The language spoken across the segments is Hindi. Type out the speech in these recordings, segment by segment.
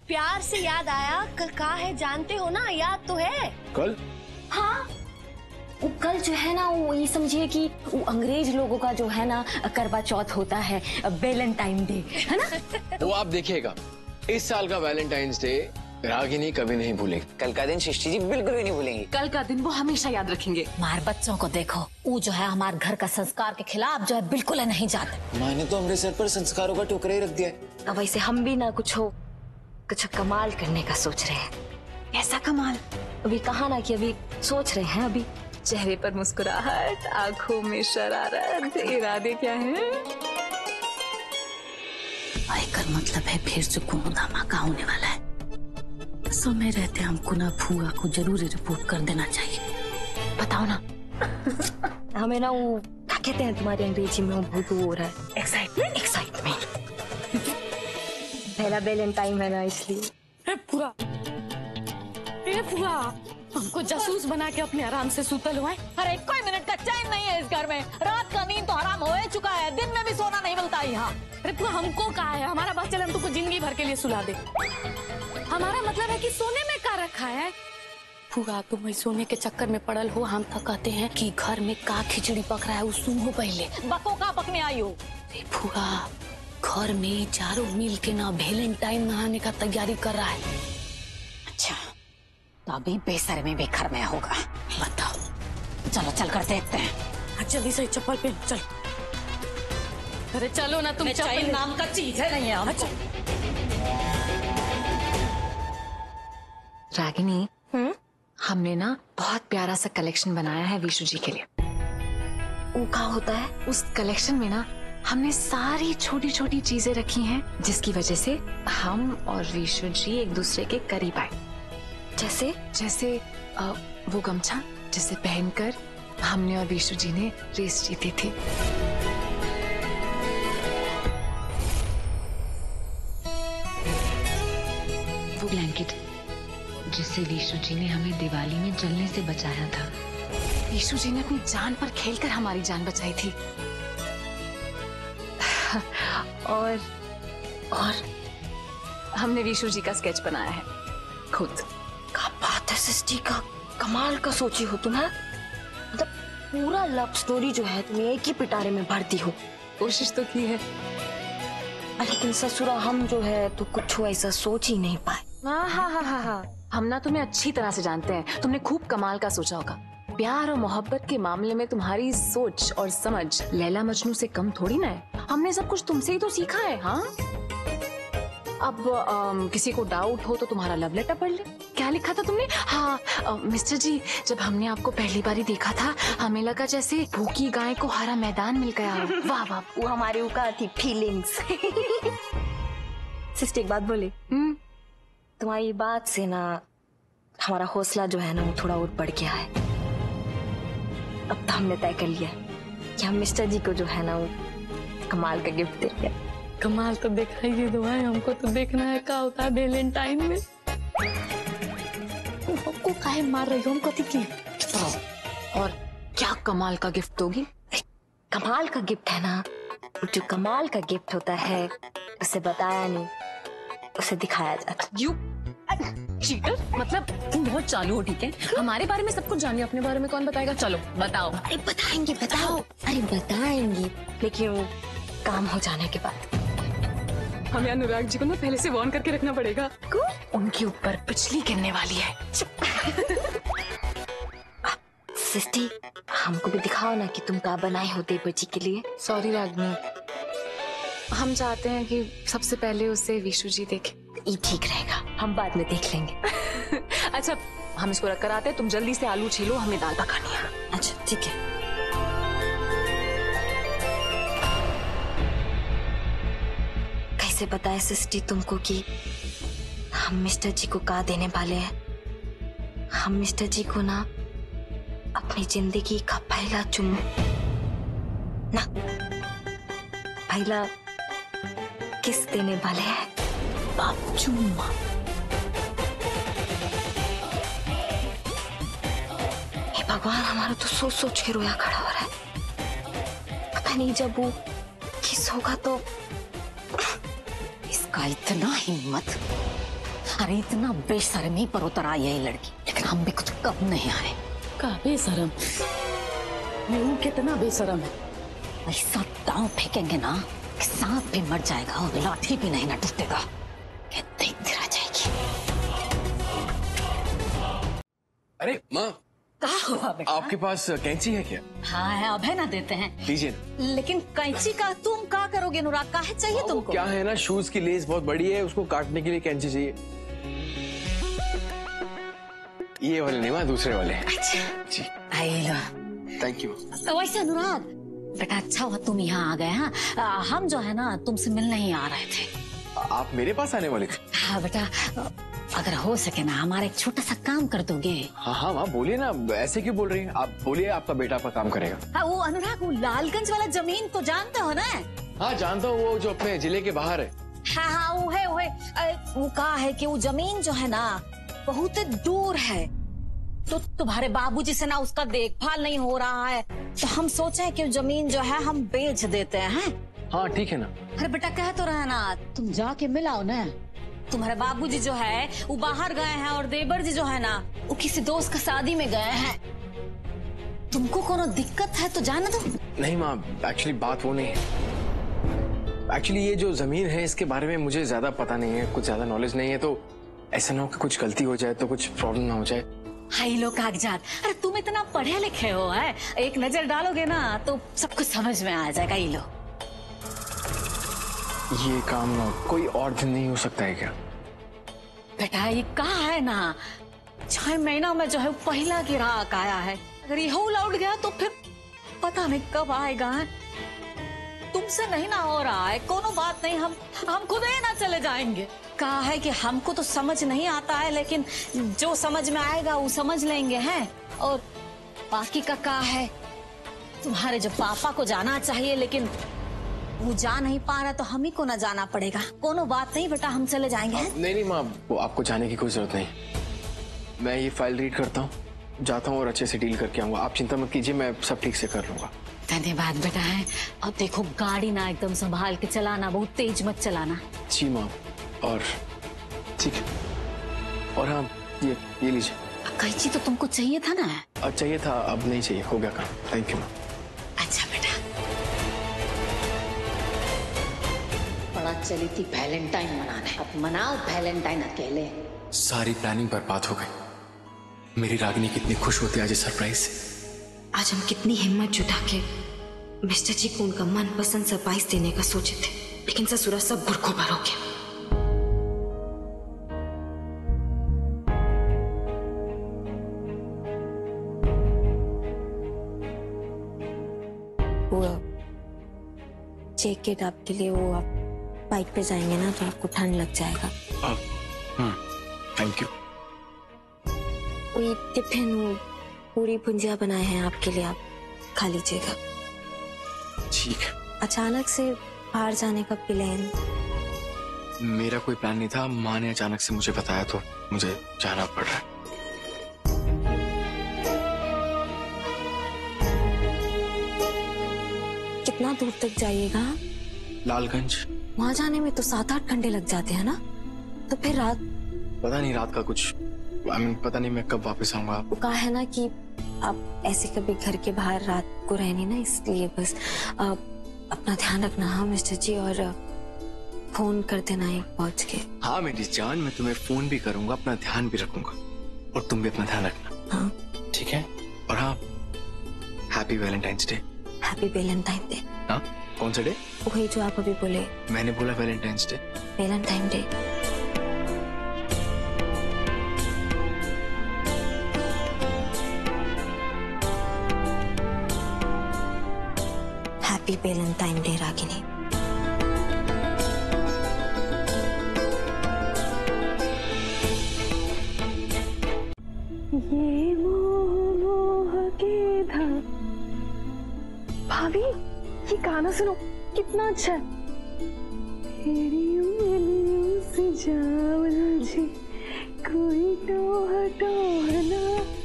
प्यार से याद आया, कल कहाँ है जानते हो ना? याद तो है? कल? हाँ, वो कल जो है ना, वो ये समझिए कि वो अंग्रेज लोगों का जो है ना करवा चौथ होता है, वैलेंटाइन डे, है ना? वो आप देखिएगा, इस साल का वैलेंटाइंस डे रागिनी कभी नहीं भूलेगी। कल का दिन सृष्टि जी बिल्कुल भी नहीं भूलेंगी। कल का दिन वो हमेशा याद रखेंगे। हमारे बच्चों को देखो, वो जो है हमारे घर का संस्कार के खिलाफ जो है बिल्कुल नहीं जाते। माँ ने तो हमारे सर पर संस्कारों का टोकरा ही रख दिया है। अब वैसे हम भी ना कुछ कमाल करने का सोच रहे हैं। ऐसा कमाल? अभी कहा ना कि अभी सोच रहे हैं। अभी चेहरे पर मुस्कुराहट, आंखों में शरारत, इरादे क्या हैं? आयकर मतलब है फिर से कुनू धमाका होने वाला है। समय रहते हमको ना फूआ को जरूर रिपोर्ट कर देना चाहिए। बताओ ना। हमें ना वो क्या कहते हैं तुम्हारी अंग्रेजी में, वो बहुत हो रहा है, एक्साइटमेंट। पहला वैलेंटाइन है ना, इसलिए। पूरा हमको जासूस बना के अपने आराम से सुतल हुआ है। अरे कोई मिनट का चैन नहीं है इस घर में। रात का नींद तो हराम हो चुका है, दिन में भी सोना नहीं मिलता यहाँ। अरे पूरा हमको कहा है, हमारा बस चले हम तुमको जिंदगी भर के लिए सुला दे। हमारा मतलब है कि सोने में का रखा है। फूआ तुम वही सोने के चक्कर में पड़ल हो। हम तो कहते हैं कि घर में का खिचड़ी पक रहा है वो सुनो पहले। बको का पकने आई हो? फूआ घर में चारों मिल के ना वैलेंटाइन मनाने का तैयारी कर रहा है। अच्छा, तो अभी बेसर में भी घर में होगा। बताओ, चलो चल कर देखते हैं। जल्दी से चप्पल पहन चल। अरे चलो ना तुम, चप्पल नाम का चीज है नहीं है। रागिनी, हमने ना बहुत प्यारा सा कलेक्शन बनाया है विशु जी के लिए। वो क्या होता है? उस कलेक्शन में ना हमने सारी छोटी छोटी चीजें रखी हैं जिसकी वजह से हम और विशु जी एक दूसरे के करीब आए। जैसे वो गमछा जिसे पहनकर हमने और विशु जी ने रेस जीती थी। वो ब्लैंकेट जिससे विशु जी ने हमें दिवाली में जलने से बचाया था। विशु जी ने अपनी जान पर खेलकर हमारी जान बचाई थी। और हमने विशु जी का स्केच बनाया है खुद। क्या बात है सृष्टि, का कमाल का सोची हो तुम। मतलब पूरा लव स्टोरी जो है तुम एक ही पिटारे में भरती हो। कोशिश तो की है, लेकिन ससुरा हम जो है तो कुछ ऐसा सोच ही नहीं पाए। हाँ, हम ना तुम्हें अच्छी तरह से जानते हैं। तुमने खूब कमाल का सोचा होगा। प्यार और मोहब्बत के मामले में तुम्हारी सोच और समझ लैला मजनू से कम थोड़ी ना है। हमने सब कुछ तुमसे ही तो सीखा है। हाँ, अब किसी को डाउट हो तो तुम्हारा लव लेटर पढ़ ले। क्या लिखा था तुमने? हाँ, मिस्टर जी, जब हमने आपको पहली बारी देखा था हमें लगा जैसे भूखी गाय को हरा मैदान मिल गया। वाह वाह, वो हमारी उका थी फीलिंग्स। सिस्टर एक बात बोले, तुम्हारी बात से ना हमारा हौसला जो है ना वो थोड़ा और बढ़ गया है। अब तो हमने तय कर लिया कि हम मिस्टर जी को जो है ना वो कमाल का गिफ्ट देंगे। कमाल तो दिखाइए दो भाई, हमको तो देखना है क्या होता है वैलेंटाइन में। हमको काहे मार रही हो? हम कथी की? और क्या कमाल का गिफ्ट दोगी? कमाल का गिफ्ट है ना, जो कमाल का गिफ्ट होता है उसे बताया नहीं, उसे दिखाया जाता। यू चीटर, मतलब तुम बहुत चालू हो। ठीक है, हमारे बारे में सब कुछ जानिए, अपने बारे में कौन बताएगा? चलो बताओ। अरे बताएंगे, अरे बताएंगे, लेकिन वो काम हो जाने के बाद। हमें अनुराग जी को ना पहले से वार्न करके रखना पड़ेगा। उनके ऊपर बिजली गिरने वाली है। सिस्टी, हमको भी दिखाओ ना कि तुम क्या बनाए हो देवर जी के लिए। सॉरी रागनी, हम चाहते हैं कि सबसे पहले उसे विशु जी देखें। ये ठीक रहेगा, हम बाद में देख लेंगे। अच्छा, हम इसको रख कर आते हैं, तुम जल्दी से आलू छीलो, हमें दाल पकानी है। अच्छा ठीक है। कैसे बताए सिस्टी तुमको कि हम मिस्टर जी को क्या देने वाले हैं? हम मिस्टर जी को ना अपनी जिंदगी का पहला चुम्मा ना पहला किस देने वाले हैं। बाप चुम्मा। हे भगवान, हमारा तो सोच सोच के रोया खड़ा हो रहा है। पता नहीं जब वो किस होगा तो। इसका इतना हिम्मत, अरे इतना बेशर्मी पर उतर आई है ये लड़की, लेकिन हम भी कुछ कब नहीं आए। का बेशरम? यूं कितना बेशरम है। ऐसा दांव फेंकेंगे ना कि सांप भी मर जाएगा और लाठी भी नहीं न टूटेगा। क्या देखती रह जाएगी। अरे माँ, क्या हुआ बेटा? आपके पास कैंची है क्या? हाँ है, अभय ना देते हैं। लीजिए ना। लेकिन कैंची का तुम क्या करोगे अनुराग? काहे चाहिए वो तुमको? क्या है ना, शूज की लेस बहुत बड़ी है, उसको काटने के लिए कैंची चाहिए। ये वाले नहीं माँ, दूसरे वाले। अच्छा जी आई लो। Thank you. तो वैसे अनुराग बेटा अच्छा हुआ तुम यहाँ आ गए। हाँ हम जो है ना तुमसे मिलने ही आ रहे थे। आप मेरे पास आने वाले थे? हाँ बेटा, अगर हो सके ना हमारा एक छोटा सा काम कर दोगे? हाँ हाँ माँ बोलिए ना, ऐसे क्यों बोल रही हैं? आप बोलिए, आपका बेटा आपका काम करेगा। हाँ वो अनुराग, वो लालगंज वाला जमीन तो जानते हो ना? हाँ जानता हूँ, वो जो अपने जिले के बाहर है। हाँ हाँ वो है वो कहा है कि वो जमीन जो है ना बहुत दूर है, तो तुम्हारे बाबूजी से ना उसका देखभाल नहीं हो रहा है, तो हम सोचे हैं कि जमीन जो है हम बेच देते हैं। हाँ ठीक है ना। अरे बेटा कह तो रहा ना, तुम जाके मिलाओ ना। तुम्हारे बाबूजी जो है वो बाहर गए हैं और देवर जी जो है ना वो किसी दोस्त का शादी में गए हैं। तुमको कोनो दिक्कत है तो जाने दो। नहीं माँ, एक्चुअली बात वो नहीं है। एक्चुअली ये जो जमीन है इसके बारे में मुझे ज्यादा पता नहीं है, कुछ ज्यादा नॉलेज नहीं है, तो ऐसा ना हो कि कुछ गलती हो जाए, तो कुछ प्रॉब्लम ना हो जाए। हाई लो कागजात, अरे तुम इतना पढ़े लिखे हो है, एक नजर डालोगे ना तो सब कुछ समझ में आ जाएगा। ये लो। ये काम कोई और दिन नहीं हो सकता है क्या? बेटा ये कहा है ना 6 महीना में जो है पहला ग्राहक आया है, अगर ये हो लौट गया तो फिर पता नहीं कब आएगा। तुमसे नहीं ना हो रहा है, कोनो बात नहीं, हम खुद ही ना चले जाएंगे। कहा है कि हमको तो समझ नहीं आता है, लेकिन जो समझ में आएगा वो समझ लेंगे हैं। और बाकी का कहा है तुम्हारे जो पापा को जाना चाहिए, लेकिन वो जा नहीं पा रहा, तो हम ही को ना जाना पड़ेगा। कोनो बात नहीं बेटा, हम चले जाएंगे। नहीं माँ, वो आपको जाने की कोई जरूरत नहीं। मैं ये फाइल रीड करता हूँ, जाता हूँ और अच्छे से डील करके आऊंगा। आप चिंता मत कीजिए, मैं सब ठीक से कर लूंगा। धन्यवाद बेटा है। और देखो गाड़ी ना एकदम संभाल के चलाना, बहुत तेज मत चलाना। जी माँ। और ठीक है। और हाँ ये लीजिए। कैंची तो तुमको चाहिए था ना? अब चाहिए था, अब नहीं चाहिए, हो गया काम। थैंक यू माँ। अच्छा बेटा। बड़ा चली थी वैलेंटाइन मनाने, अब मनाओ वैलेंटाइन अकेले। सारी प्लानिंग बर्बाद हो गई। मेरी रागिनी कितनी खुश होती आज सरप्राइज से। आज हम कितनी हिम्मत जुटा के मिस्टर जी को उनका मनपसंद सरप्राइज देने का सोचे थे, लेकिन ससुरा सब गुरखोबर हो गया। वो जैकेट आपके लिए, वो आप बाइक पे जाएंगे ना तो आपको ठंड लग जाएगा। Thank you. वो टिफिन, वो पूरी भुंजिया बनाए हैं आपके लिए, आप खा लीजिएगा। ठीक है। अचानक से बाहर जाने का प्लान? मेरा कोई प्लान नहीं था, माँ ने अचानक से मुझे बताया तो मुझे जाना पड़ रहा है। कितना दूर तक जाइएगा? लालगंज। वहाँ जाने में तो 7-8 घंटे लग जाते हैं ना, तो फिर रात? पता नहीं रात का कुछ, पता नहीं मैं कब वापस आऊंगा। वो कहा है ना कि आप ऐसे कभी घर के बाहर रात को रहनी ना, इसलिए बस अपना ध्यान रखना। हाँ मिस्टर जी, और फोन कर देना एक पहुंच के। हाँ मेरी जान, मैं तुम्हें फोन भी करूंगा, अपना ध्यान भी रखूंगा, और तुम भी अपना ध्यान रखना। हाँ ठीक है। और हाँ, happy Valentine's day. Happy Valentine day. हाँ कौन सा डे? वही जो आप अभी बोले। मैंने बोला Valentine's day. Valentine day. Happy Valentine day Ragini. ये मोह के था। भाभी ये गाना सुनो, कितना अच्छा है। तेरी उंगलियों से जा उलझी कोई टोह टोहना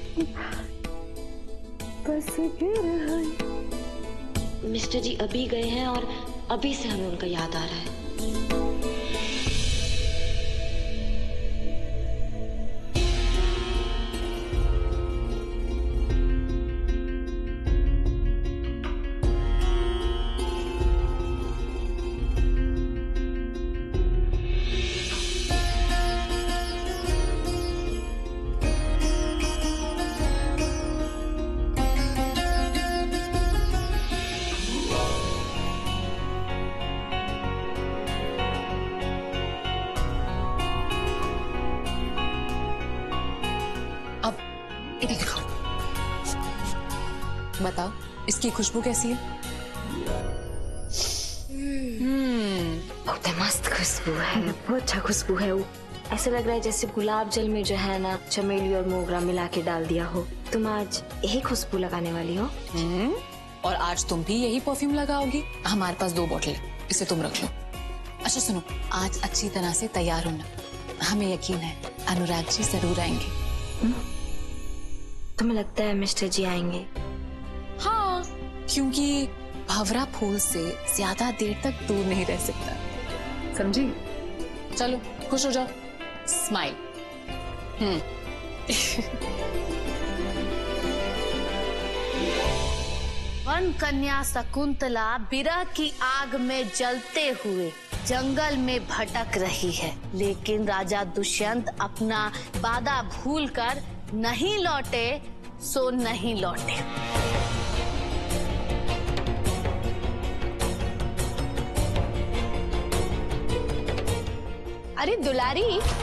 बस गिरा। मिस्टर जी अभी गए हैं और अभी से हमें उनका याद आ रहा है। इधर देखो, बताओ इसकी खुशबू कैसी है? बहुत मस्त खुशबू है, बहुत अच्छा खुशबू है वो। ऐसा लग रहा है जैसे गुलाब जल में जो है ना चमेली और मोगरा मिला के डाल दिया हो। तुम आज यही खुशबू लगाने वाली हो? और आज तुम भी यही परफ्यूम लगाओगी? हमारे पास 2 बोतल है, इसे तुम रख लो। अच्छा सुनो, आज अच्छी तरह से तैयार होना, हमें यकीन है अनुराग जी जरूर आएंगे। तुम्हें लगता है मिस्टर जी आएंगे? हाँ, क्योंकि भंवरा फूल से ज्यादा देर तक दूर नहीं रह सकता, समझी? चलो खुश हो जाओ, स्माइल। वन कन्या शकुंतला विरह की आग में जलते हुए जंगल में भटक रही है, लेकिन राजा दुष्यंत अपना वादा भूलकर नहीं लौटे सो नहीं लौटे। अरे दुलारी,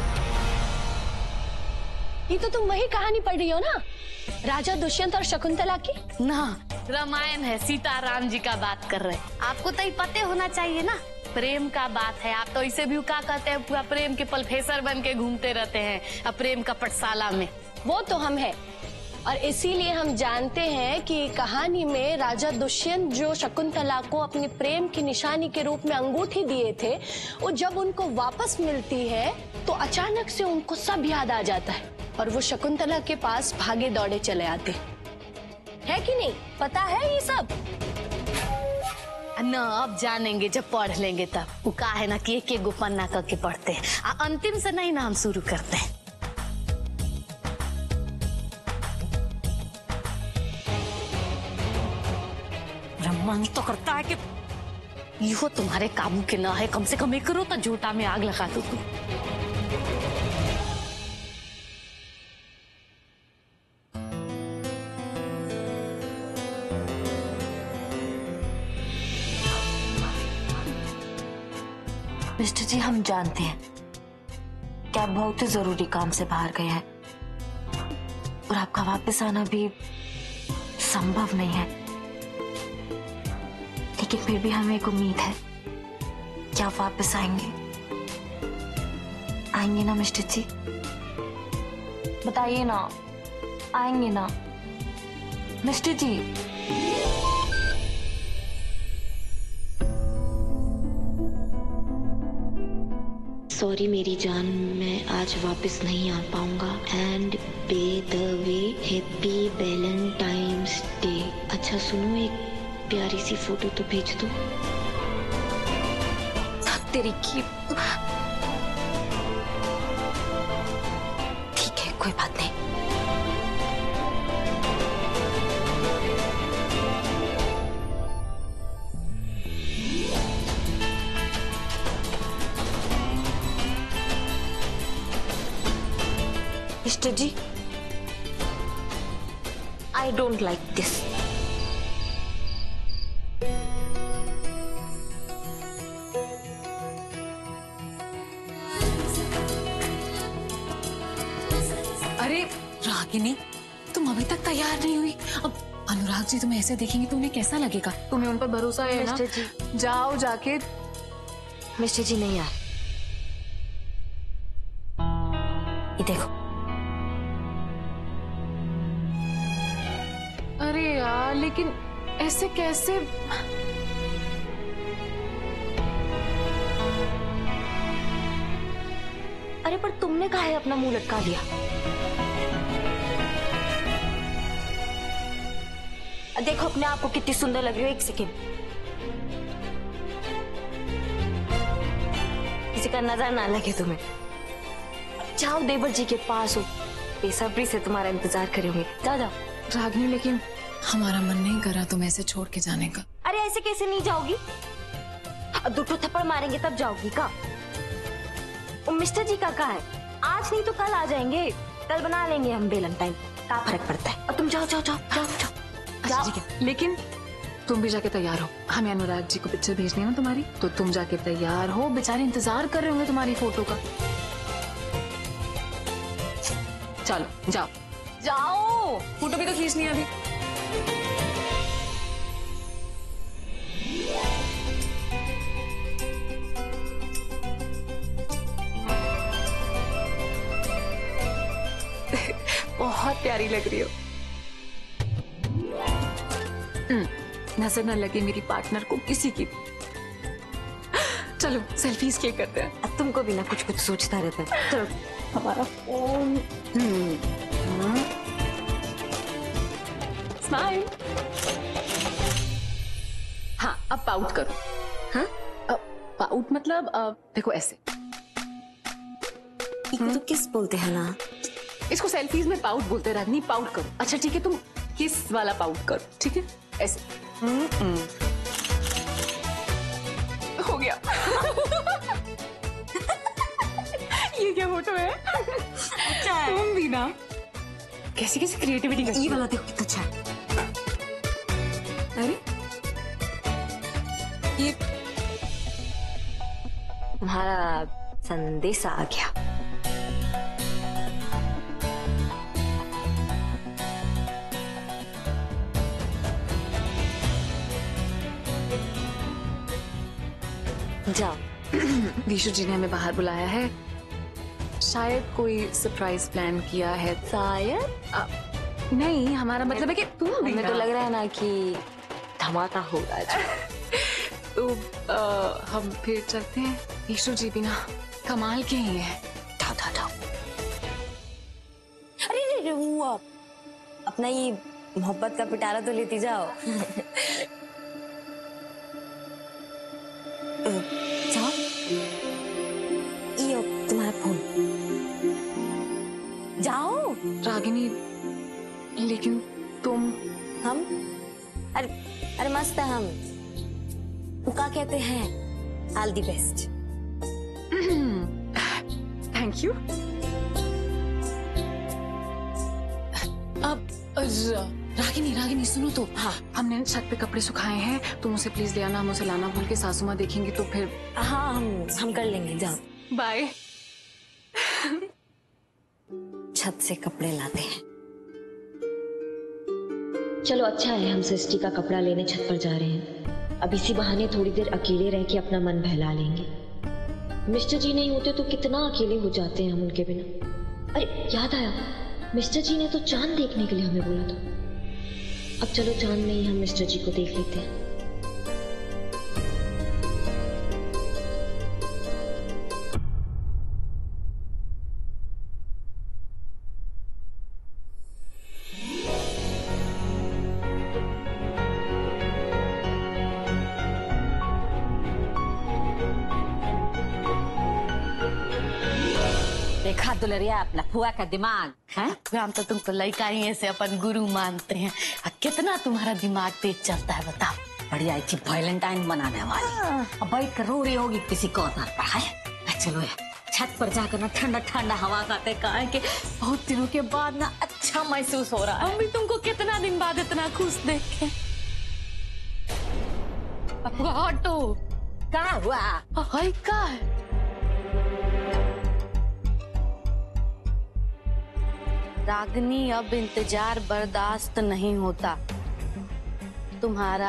ये तो तुम वही कहानी पढ़ रही हो ना, राजा दुष्यंत और शकुंतला की? ना, रामायण है, सीताराम जी का बात कर रहे हैं। आपको तो ही पते होना चाहिए ना, प्रेम का बात है। आप तो इसे भी क्या कहते हैं, पूरा प्रेम के प्रोफेसर बन के घूमते रहते हैं अब प्रेम का पाठशाला में। वो तो हम है, और इसीलिए हम जानते हैं कि कहानी में राजा दुष्यंत जो शकुंतला को अपने प्रेम की निशानी के रूप में अंगूठी दिए थे, वो जब उनको वापस मिलती है तो अचानक से उनको सब याद आ जाता है और वो शकुंतला के पास भागे दौड़े चले आते है कि नहीं? पता है ये सब ना? अब जानेंगे जब पढ़ लेंगे तब। वो कहा है ना कि एक गो पन्ना करके पढ़ते हैं, अंतिम से नहीं ना हम शुरू करते हैं। मन तो करता है कि यो तुम्हारे काबू के ना है, कम से कम एक करो तो जूता में आग लगा दो तुम। मिस्टर जी, हम जानते हैं कि आप बहुत ही जरूरी काम से बाहर गए हैं और आपका वापस आना भी संभव नहीं है, लेकिन फिर भी हमें एक उम्मीद है कि आप वापस आएंगे। आएंगे ना मिस्टर जी? बताइए ना, आएंगे ना मिस्टर जी? सॉरी मेरी जान, मैं आज वापस नहीं आ पाऊंगा। And by the way happy Valentine's day. अच्छा सुनो, एक प्यारी सी फोटो तो भेज दो। तेरी की ठीक है, कोई बात नहीं। Mister ji, I don't like this. अरे रागिनी, तुम अभी तक तैयार नहीं हुई? अब अनुराग जी तुम्हें ऐसे देखेंगे तो उन्हें कैसा लगेगा? तुम्हें उन पर भरोसा है ना? मिस्टर जी, जाओ जाके। मिस्टर जी नहीं यार, ये देखो। अरे यार, लेकिन ऐसे कैसे? अरे पर तुमने कहा है अपना मुंह लटका लिया? देखो अपने आप को कितनी सुंदर लग रही हो, एक सेकेंड। किसी का नजर ना लगे तुम्हें। जाओ देवर जी के पास हो, बेसब्री से तुम्हारा इंतजार करे होंगे। जाओ जाओ। रागिनी, लेकिन हमारा मन नहीं कर रहा तुम्हें ऐसे छोड़ के जाने का। अरे ऐसे कैसे नहीं जाओगी? अब 2 थप्पड़ मारेंगे तब जाओगी का? मिस्टर जी का कहा है, आज नहीं तो कल आ जाएंगे, कल बना लेंगे हम वैलेंटाइन। क्या फर्क पड़ता है? और तुम जाओ जाओ जाओ जाओ जाओ। अच्छा ठीक है, लेकिन तुम भी जाके तैयार हो। हमें अनुराग जी को पिक्चर भेजनी है ना तुम्हारी, तो तुम जाके तैयार हो। बेचारे इंतजार कर रहे होंगे तुम्हारी फोटो का। चलो जाओ। जाओ, फोटो भी तो खींचनी है अभी। बहुत प्यारी लग रही हो। नजर न लगे मेरी पार्टनर को किसी की। चलो सेल्फीज क्लिक करते हैं। अब तुमको भी ना कुछ कुछ सोचता रहता है। चलो हमारा फोन। स्माइल। हाँ अब पाउट करो। हाँ पाउट मतलब देखो ऐसे। तो किस बोलते हैं ना, इसको सेल्फीज में पाउट बोलते हैं। रागनी पाउट करो। अच्छा ठीक है, तुम किस वाला पाउट करो, ठीक है ऐसे। हो गया। ये क्या फोटो है? अच्छा है। तुम भी ना कैसी कैसी क्रिएटिविटी करती ये हो। वाला देखो कितना अच्छा है। अरे ये तुम्हारा संदेश आ गया। जाओ। विशु जी ने हमें बाहर बुलाया है, शायद कोई सरप्राइज प्लान किया है। शायद नहीं, हमारा मतलब है कि तुम भी हमें तो लग रहा है ना कि धमाका होगा आज। तो हम फिर चलते हैं। विशु जी भी ना कमाल के ही है। जाओ जाओ जाओ। अरे वो अपना ये मोहब्बत का पिटारा तो लेती जाओ। जाओ, ये तुम्हारा फोन। जाओ। रागिनी लेकिन तुम। हम अरे अरे मस्त है हम। वो क्या कहते हैं, all the best. Thank you. अब रागिनी सुनो तो। हाँ हमने छत पे कपड़े सुखाए हैं, तुम उसे प्लीज ले आना। हम उसे लाना भूल के सासू माँ देखेंगे तो फिर। हाँ हम कर लेंगे। जाओ बाय। छत से कपड़े लाते हैं। चलो अच्छा है, हम सृष्टि का कपड़ा लेने छत पर जा रहे हैं। अब इसी बहाने थोड़ी देर अकेले रह के अपना मन बहला लेंगे। मिस्टर जी नहीं होते तो कितना अकेले हो जाते हैं हम उनके बिना। अरे याद आया, मिस्टर जी ने तो चांद देखने के लिए हमें बोला था। अब चलो चांद में ही हम मिस्टर जी को देख लेते हैं। देखा दुलरिया अपना फुआ का दिमाग है। हम तो तुमको लड़का ही ऐसे अपन गुरु मानते हैं। कितना तुम्हारा दिमाग तेज चलता है बताओ। बढ़िया थी वैलेंटाइन मनाने वाली। अब बैठ कर रो रही होगी किसी कॉर्नर पर है। चलो छत पर जाकर ना ठंडा ठंडा हवा खाते कहा कि बहुत दिनों के बाद ना अच्छा महसूस हो रहा है। हम भी तुमको कितना दिन बाद इतना खुश देखे। हटो। क्या हुआ? हाय का है? रागनी अब इंतजार बर्दाश्त नहीं होता। तुम्हारा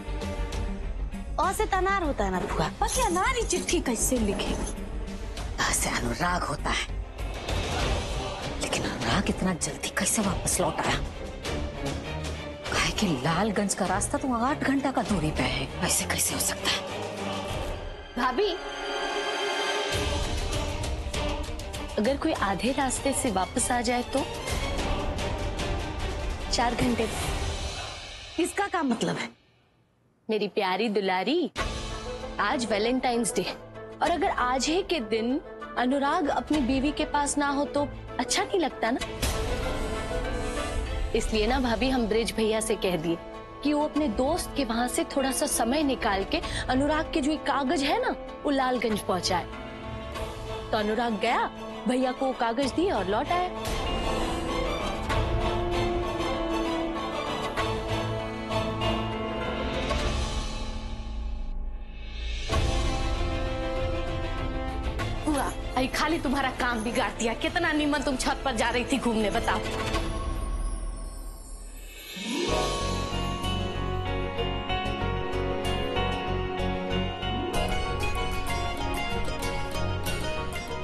से तनार होता है ना फुआ। बस ये नारी चिट्ठी कैसे लिखेगी? ऐसे अनुराग होता है, लेकिन अनुराग इतना जल्दी कैसे वापस लौट आया? काहे कि लालगंज का रास्ता तो 8 घंटा का दूरी पे है। ऐसे कैसे हो सकता है? भाभी अगर कोई आधे रास्ते से वापस आ जाए तो 4 घंटे। इसका क्या मतलब है? मेरी प्यारी दुलारी, आज वैलेंटाइंस डे, और अगर आज ही के दिन अनुराग अपनी बीवी के पास ना हो तो अच्छा नहीं लगता ना। इसलिए ना भाभी हम ब्रिज भैया से कह दिए कि वो अपने दोस्त के वहां से थोड़ा सा समय निकाल के अनुराग के जो एक कागज है ना वो लालगंज पहुंचाए। तो अनुराग गया, भैया को कागज दिए और लौट आया। खाली तुम्हारा काम बिगाड़ दिया। कितना नीमन तुम छत पर जा रही थी घूमने बताओ।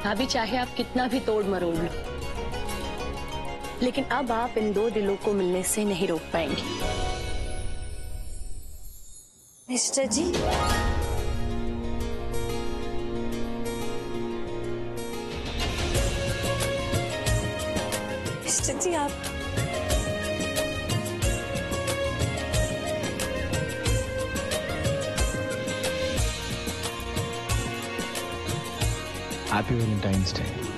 भाभी चाहे आप कितना भी तोड़ मरोड़ लो, लेकिन अब आप इन दो दिलों को मिलने से नहीं रोक पाएंगे। मिस्टर जी, मिस्टर जी आप हैप्पी वैलेंटाइंस डे।